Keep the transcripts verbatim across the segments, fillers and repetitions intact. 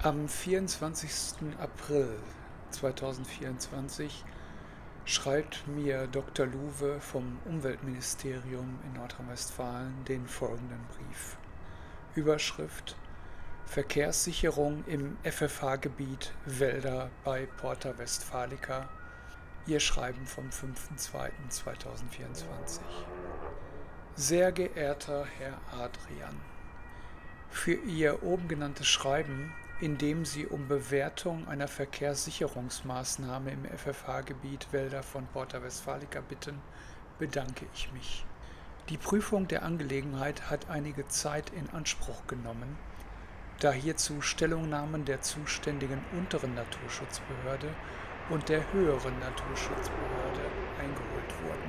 Am vierundzwanzigsten April zweitausendvierundzwanzig schreibt mir Doktor Luwe vom Umweltministerium in Nordrhein-Westfalen den folgenden Brief. Überschrift: Verkehrssicherung im F F H-Gebiet Wälder bei Porta Westfalica. Ihr Schreiben vom fünften zweiten zweitausendvierundzwanzig. Sehr geehrter Herr Adrian, für Ihr oben genanntes Schreiben, in dem Sie um Bewertung einer Verkehrssicherungsmaßnahme im F F H-Gebiet Wälder von Porta Westfalica bitten, bedanke ich mich. Die Prüfung der Angelegenheit hat einige Zeit in Anspruch genommen, da hierzu Stellungnahmen der zuständigen unteren Naturschutzbehörde und der höheren Naturschutzbehörde eingeholt wurden.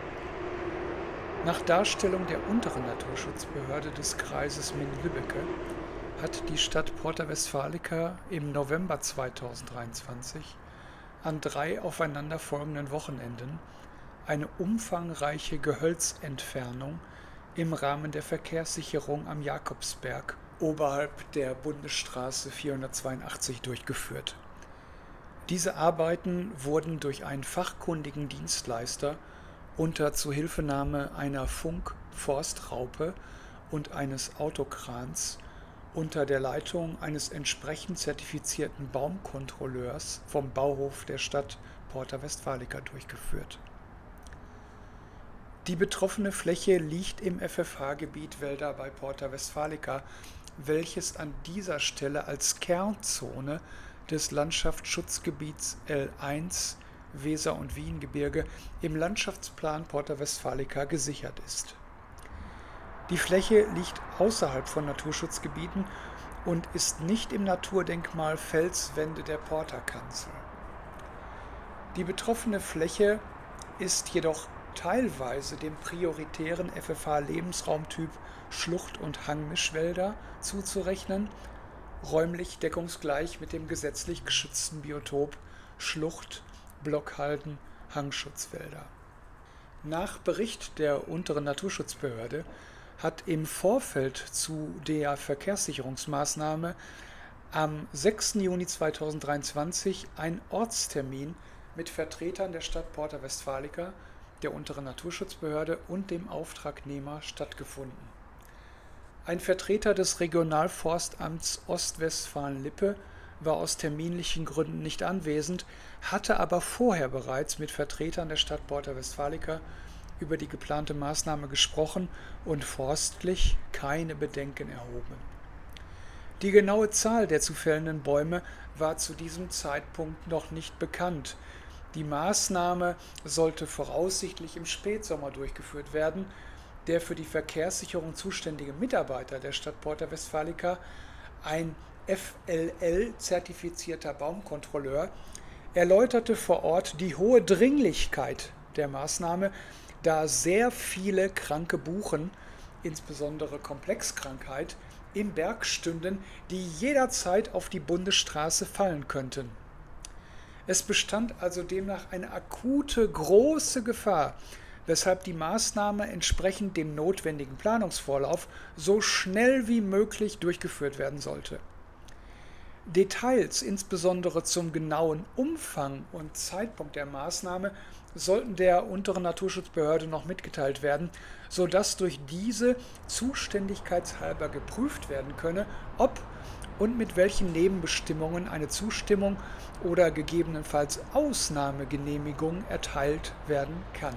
Nach Darstellung der unteren Naturschutzbehörde des Kreises Minh-Lübbecke hat die Stadt Porta Westfalica im November zweitausenddreiundzwanzig an drei aufeinanderfolgenden Wochenenden eine umfangreiche Gehölzentfernung im Rahmen der Verkehrssicherung am Jakobsberg oberhalb der Bundesstraße vierhundertzweiundachtzig durchgeführt. Diese Arbeiten wurden durch einen fachkundigen Dienstleister unter Zuhilfenahme einer Funk-Forstraupe und eines Autokrans unter der Leitung eines entsprechend zertifizierten Baumkontrolleurs vom Bauhof der Stadt Porta Westfalica durchgeführt. Die betroffene Fläche liegt im F F H-Gebiet Wälder bei Porta Westfalica, welches an dieser Stelle als Kernzone des Landschaftsschutzgebiets L eins Weser- und Wiehengebirge im Landschaftsplan Porta Westfalica gesichert ist. Die Fläche liegt außerhalb von Naturschutzgebieten und ist nicht im Naturdenkmal Felswände der Portakanzel. Die betroffene Fläche ist jedoch teilweise dem prioritären F F H-Lebensraumtyp Schlucht- und Hangmischwälder zuzurechnen, räumlich deckungsgleich mit dem gesetzlich geschützten Biotop Schlucht, Blockhalden, Hangschutzwälder. Nach Bericht der unteren Naturschutzbehörde hat im Vorfeld zu der Verkehrssicherungsmaßnahme am sechsten Juni zweitausenddreiundzwanzig ein Ortstermin mit Vertretern der Stadt Porta Westfalica, der unteren Naturschutzbehörde und dem Auftragnehmer stattgefunden. Ein Vertreter des Regionalforstamts Ostwestfalen-Lippe war aus terminlichen Gründen nicht anwesend, hatte aber vorher bereits mit Vertretern der Stadt Porta Westfalica über die geplante Maßnahme gesprochen und forstlich keine Bedenken erhoben. Die genaue Zahl der zu fällenden Bäume war zu diesem Zeitpunkt noch nicht bekannt. Die Maßnahme sollte voraussichtlich im Spätsommer durchgeführt werden. Der für die Verkehrssicherung zuständige Mitarbeiter der Stadt Porta Westfalica, ein F L L-zertifizierter Baumkontrolleur, erläuterte vor Ort die hohe Dringlichkeit der Maßnahme, da sehr viele kranke Buchen, insbesondere Komplexkrankheit, im Berg stünden, die jederzeit auf die Bundesstraße fallen könnten. Es bestand also demnach eine akute, große Gefahr, weshalb die Maßnahme entsprechend dem notwendigen Planungsvorlauf so schnell wie möglich durchgeführt werden sollte. Details, insbesondere zum genauen Umfang und Zeitpunkt der Maßnahme, sollten der unteren Naturschutzbehörde noch mitgeteilt werden, sodass durch diese zuständigkeitshalber geprüft werden könne, ob und mit welchen Nebenbestimmungen eine Zustimmung oder gegebenenfalls Ausnahmegenehmigung erteilt werden kann.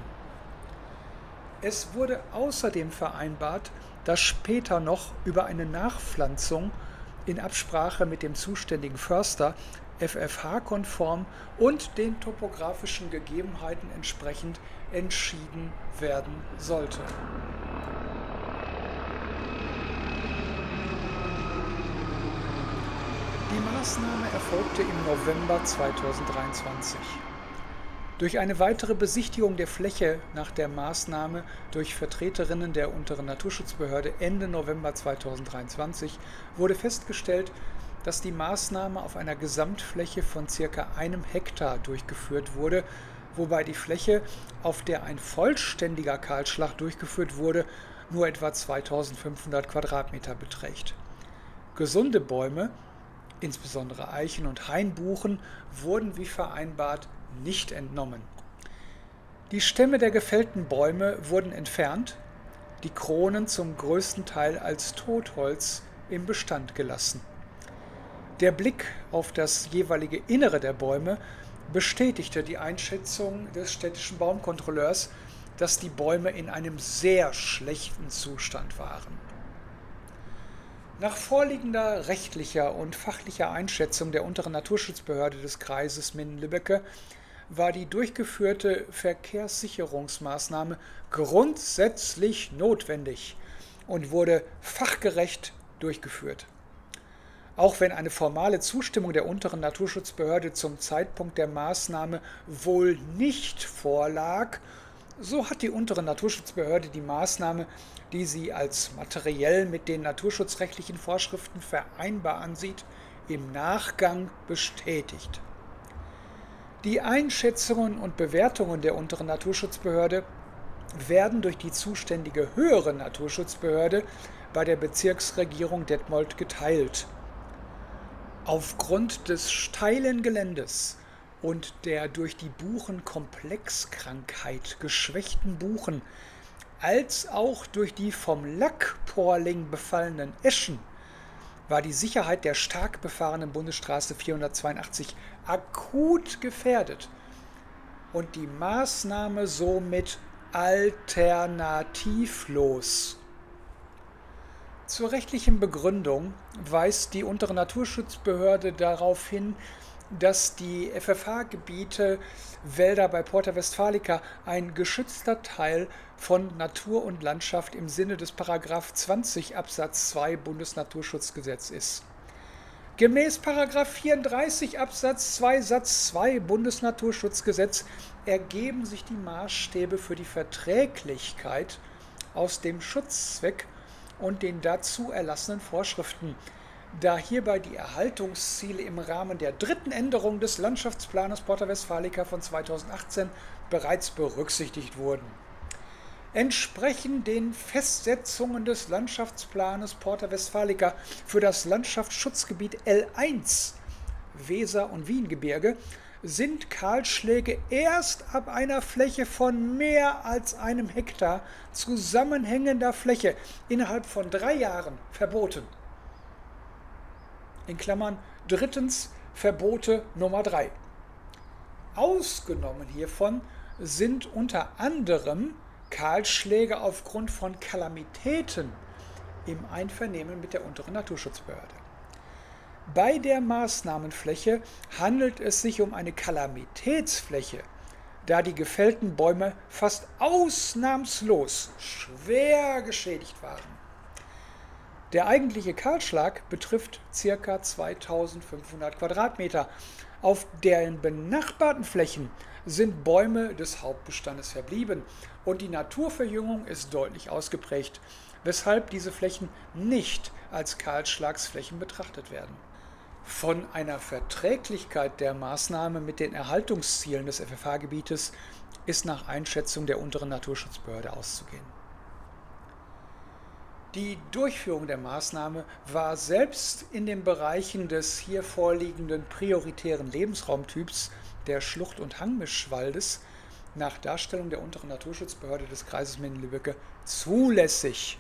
Es wurde außerdem vereinbart, dass später noch über eine Nachpflanzung in Absprache mit dem zuständigen Förster F F H-konform und den topografischen Gegebenheiten entsprechend entschieden werden sollte. Die Maßnahme erfolgte im November zweitausenddreiundzwanzig. Durch eine weitere Besichtigung der Fläche nach der Maßnahme durch Vertreterinnen der unteren Naturschutzbehörde Ende November zweitausenddreiundzwanzig wurde festgestellt, dass die Maßnahme auf einer Gesamtfläche von ca. einem Hektar durchgeführt wurde, wobei die Fläche, auf der ein vollständiger Kahlschlag durchgeführt wurde, nur etwa zweitausendfünfhundert Quadratmeter beträgt. Gesunde Bäume Insbesondere Eichen und Hainbuchen wurden wie vereinbart nicht entnommen. Die Stämme der gefällten Bäume wurden entfernt, die Kronen zum größten Teil als Totholz im Bestand gelassen. Der Blick auf das jeweilige Innere der Bäume bestätigte die Einschätzung des städtischen Baumkontrolleurs, dass die Bäume in einem sehr schlechten Zustand waren. Nach vorliegender rechtlicher und fachlicher Einschätzung der unteren Naturschutzbehörde des Kreises Minden-Lübbecke war die durchgeführte Verkehrssicherungsmaßnahme grundsätzlich notwendig und wurde fachgerecht durchgeführt. Auch wenn eine formale Zustimmung der unteren Naturschutzbehörde zum Zeitpunkt der Maßnahme wohl nicht vorlag, so hat die untere Naturschutzbehörde die Maßnahme, die sie als materiell mit den naturschutzrechtlichen Vorschriften vereinbar ansieht, im Nachgang bestätigt. Die Einschätzungen und Bewertungen der unteren Naturschutzbehörde werden durch die zuständige höhere Naturschutzbehörde bei der Bezirksregierung Detmold geteilt. Aufgrund des steilen Geländes und der durch die Buchenkomplexkrankheit geschwächten Buchen, als auch durch die vom Lackporling befallenen Eschen, war die Sicherheit der stark befahrenen Bundesstraße vierhundertzweiundachtzig akut gefährdet und die Maßnahme somit alternativlos. Zur rechtlichen Begründung weist die untere Naturschutzbehörde darauf hin, dass die F F H-Gebiete Wälder bei Porta Westfalica ein geschützter Teil von Natur und Landschaft im Sinne des Paragraph zwanzig Absatz zwei Bundesnaturschutzgesetz ist. Gemäß Paragraph vierunddreißig Absatz zwei Satz zwei Bundesnaturschutzgesetz ergeben sich die Maßstäbe für die Verträglichkeit aus dem Schutzzweck und den dazu erlassenen Vorschriften, da hierbei die Erhaltungsziele im Rahmen der dritten Änderung des Landschaftsplanes Porta Westfalica von zweitausendachtzehn bereits berücksichtigt wurden. Entsprechend den Festsetzungen des Landschaftsplanes Porta Westfalica für das Landschaftsschutzgebiet L eins Weser- und Wiengebirge sind Kahlschläge erst ab einer Fläche von mehr als einem Hektar zusammenhängender Fläche innerhalb von drei Jahren verboten. In Klammern drittens Verbote Nummer drei. Ausgenommen hiervon sind unter anderem Kahlschläge aufgrund von Kalamitäten im Einvernehmen mit der unteren Naturschutzbehörde. Bei der Maßnahmenfläche handelt es sich um eine Kalamitätsfläche, da die gefällten Bäume fast ausnahmslos schwer geschädigt waren. Der eigentliche Kahlschlag betrifft ca. zweitausendfünfhundert Quadratmeter. Auf deren benachbarten Flächen sind Bäume des Hauptbestandes verblieben und die Naturverjüngung ist deutlich ausgeprägt, weshalb diese Flächen nicht als Kahlschlagsflächen betrachtet werden. Von einer Verträglichkeit der Maßnahme mit den Erhaltungszielen des F F H-Gebietes ist nach Einschätzung der unteren Naturschutzbehörde auszugehen. Die Durchführung der Maßnahme war selbst in den Bereichen des hier vorliegenden prioritären Lebensraumtyps der Schlucht- und Hangmischwaldes nach Darstellung der unteren Naturschutzbehörde des Kreises Minden-Lübbecke zulässig.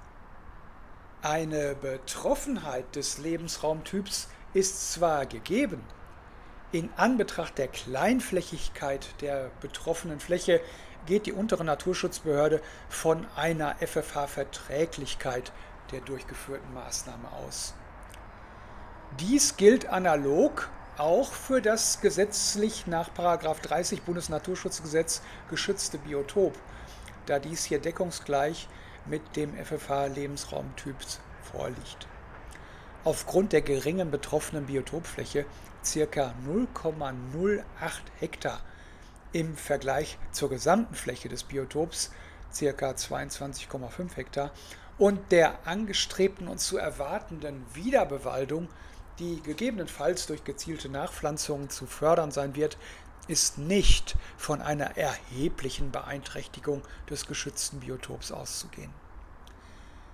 Eine Betroffenheit des Lebensraumtyps ist zwar gegeben, in Anbetracht der Kleinflächigkeit der betroffenen Fläche geht die untere Naturschutzbehörde von einer F F H-Verträglichkeit der durchgeführten Maßnahme aus. Dies gilt analog auch für das gesetzlich nach Paragraph dreißig Bundesnaturschutzgesetz geschützte Biotop, da dies hier deckungsgleich mit dem F F H-Lebensraumtyps vorliegt. Aufgrund der geringen betroffenen Biotopfläche, ca. null Komma null acht Hektar, im Vergleich zur gesamten Fläche des Biotops, ca. zweiundzwanzig Komma fünf Hektar, und der angestrebten und zu erwartenden Wiederbewaldung, die gegebenenfalls durch gezielte Nachpflanzungen zu fördern sein wird, ist nicht von einer erheblichen Beeinträchtigung des geschützten Biotops auszugehen.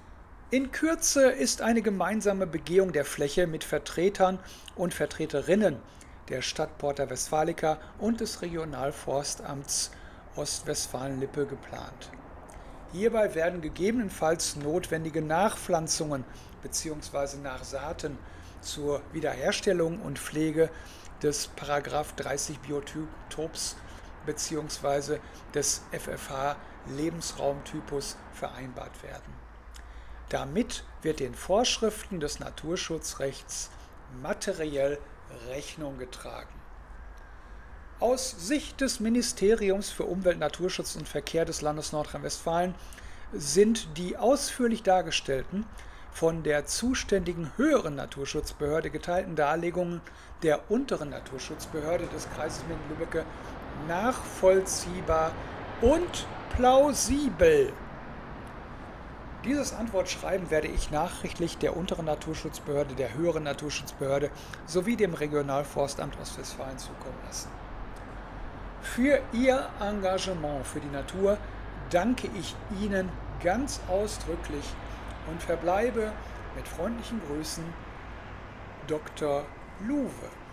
In Kürze ist eine gemeinsame Begehung der Fläche mit Vertretern und Vertreterinnen der Stadt Porta Westfalica und des Regionalforstamts Ostwestfalen-Lippe geplant. Hierbei werden gegebenenfalls notwendige Nachpflanzungen bzw. Nachsaaten zur Wiederherstellung und Pflege des Paragraph dreißig Biotops bzw. des F F H-Lebensraumtypus vereinbart werden. Damit wird den Vorschriften des Naturschutzrechts materiell Rechnung getragen. Aus Sicht des Ministeriums für Umwelt, Naturschutz und Verkehr des Landes Nordrhein-Westfalen sind die ausführlich dargestellten, von der zuständigen höheren Naturschutzbehörde geteilten Darlegungen der unteren Naturschutzbehörde des Kreises Minden-Lübbecke nachvollziehbar und plausibel. Dieses Antwortschreiben werde ich nachrichtlich der unteren Naturschutzbehörde, der höheren Naturschutzbehörde sowie dem Regionalforstamt Ostwestfalen zukommen lassen. Für Ihr Engagement für die Natur danke ich Ihnen ganz ausdrücklich und verbleibe mit freundlichen Grüßen Doktor Luwe.